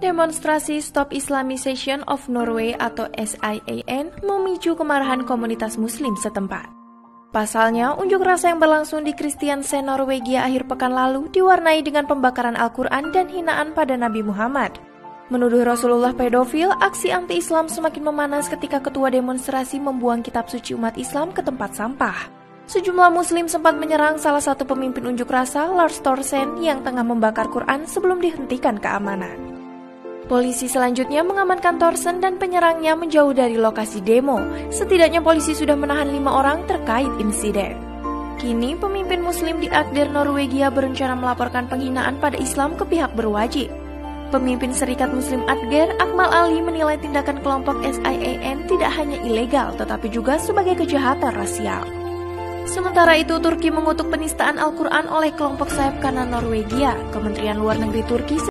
Demonstrasi Stop Islamization of Norway atau SIAN memicu kemarahan komunitas muslim setempat. Pasalnya, unjuk rasa yang berlangsung di Kristiansand, Norwegia akhir pekan lalu diwarnai dengan pembakaran Al-Quran dan hinaan pada Nabi Muhammad. Menuduh Rasulullah pedofil, aksi anti-Islam semakin memanas ketika ketua demonstrasi membuang kitab suci umat Islam ke tempat sampah. Sejumlah muslim sempat menyerang salah satu pemimpin unjuk rasa, Lars Thorsen, yang tengah membakar Quran sebelum dihentikan keamanan. Polisi selanjutnya mengamankan Thorsen dan penyerangnya menjauh dari lokasi demo. Setidaknya polisi sudah menahan 5 orang terkait insiden. Kini pemimpin muslim di Agder, Norwegia berencana melaporkan penghinaan pada Islam ke pihak berwajib. Pemimpin Serikat Muslim Agder, Akmal Ali, menilai tindakan kelompok SIAN tidak hanya ilegal tetapi juga sebagai kejahatan rasial. Sementara itu, Turki mengutuk penistaan Al-Quran oleh kelompok sayap kanan Norwegia. Kementerian Luar Negeri Turki